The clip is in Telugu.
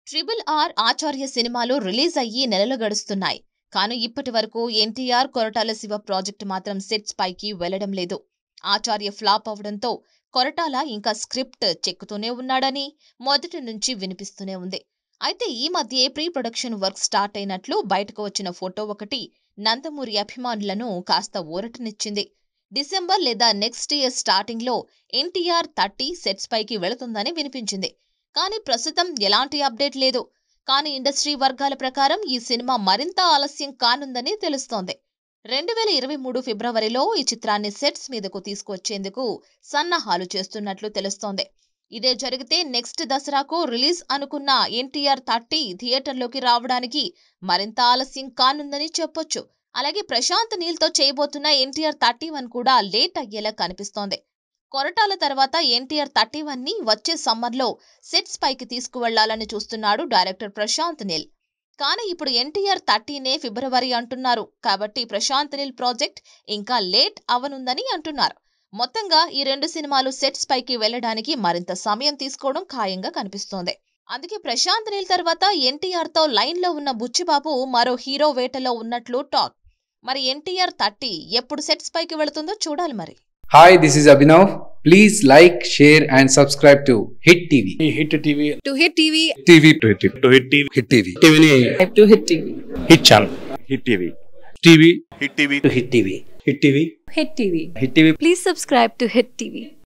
ట్రిపుల్ ఆర్ ఆచార్య సినిమాలు రిలీజ్ అయ్యి నెలలు గడుస్తున్నాయి. కానీ ఇప్పటి వరకు ఎన్టీఆర్ కొరటాల శివ ప్రాజెక్ట్ మాత్రం సెట్స్ పైకి వెళ్లడం లేదు. ఆచార్య ఫ్లాప్ అవడంతో కొరటాల ఇంకా స్క్రిప్ట్ చెక్కుతూనే ఉన్నాడని మొదటి నుంచి వినిపిస్తూనే ఉంది. అయితే ఈ మధ్య ప్రీ ప్రొడక్షన్ వర్క్ స్టార్ట్ అయినట్లు బయటకు వచ్చిన ఫోటో ఒకటి నందమూరి అభిమానులను కాస్త ఊరటనిచ్చింది. డిసెంబర్ లేదా నెక్స్ట్ ఇయర్ స్టార్టింగ్ లో NTR 30 సెట్స్ పైకి వెళుతుందని వినిపించింది. కానీ ప్రస్తుతం ఎలాంటి అప్డేట్ లేదు. కానీ ఇండస్ట్రీ వర్గాల ప్రకారం ఈ సినిమా మరింత ఆలస్యం కానుందని తెలుస్తోంది. 2023 ఫిబ్రవరిలో ఈ చిత్రాన్ని సెట్స్ మీదకు తీసుకువచ్చేందుకు సన్నాహాలు చేస్తున్నట్లు తెలుస్తోంది. ఇదే జరిగితే నెక్స్ట్ దసరాకు రిలీజ్ అనుకున్న NTR 30 థియేటర్లోకి రావడానికి మరింత ఆలస్యం కానుందని చెప్పొచ్చు. అలాగే ప్రశాంత్ నీల్తో చేయబోతున్న NTR 31 కూడా లేట్ అయ్యేలా కనిపిస్తోంది. కొరటాల తర్వాత NTR 31 ని వచ్చే సమ్మర్లో సెట్స్ పైకి తీసుకువెళ్లాలని చూస్తున్నాడు డైరెక్టర్ ప్రశాంత్ నీల్. కానీ ఇప్పుడు NTR 30నే ఫిబ్రవరి అంటున్నారు. కాబట్టి ప్రశాంత్ నీల్ ప్రాజెక్ట్ ఇంకా లేట్ అవనుందని అంటున్నారు. మొత్తంగా ఈ రెండు సినిమాలు సెట్స్ పైకి వెళ్లడానికి మరింత సమయం తీసుకోవడం ఖాయంగా కనిపిస్తోంది. అందుకే ప్రశాంత్ నీల్ తర్వాత NTR తో లైన్ లో ఉన్న బుచ్చిబాబు మరో హీరో వేటలో ఉన్నట్లు టాక్. మరి NTR 30 ఎప్పుడు సెట్స్ పైకి వెళుతుందో చూడాలి మరి. Hi, this is Abhinav. Please like, share and subscribe to Hit TV. Hit TV. To Hit TV. TV. To Hit TV. To Hit TV. Hit TV. TV ni To Hit TV. Hit channel. Hit TV. TV. Hit TV. To Hit TV. Hit TV. Hit TV. Hit TV. Please subscribe to Hit TV.